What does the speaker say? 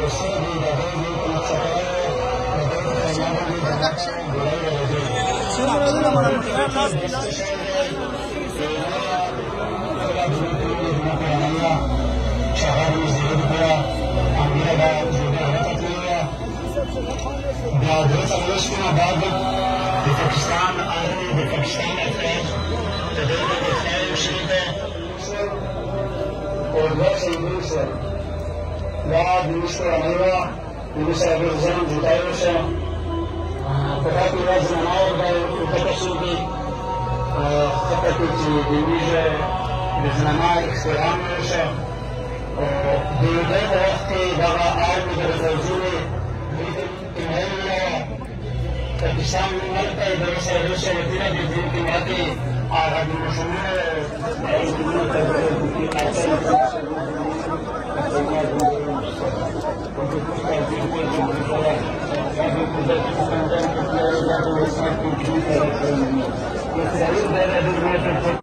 पाकिस्तान आर्मी पाकिस्तान अफवाज और بعد بالنسبة للعميرة بالنسبة للزمن جدايوسة فقط لازم نعرض وتكسودي فقط بميجة بزنماء اخترام نوسة بيضاء وقتي بغا عالمي برزوزوني بيضاء पाकिस्तान में मरता है बरस रूसिया वतीरा भी दिन की बातें आराम मशहूर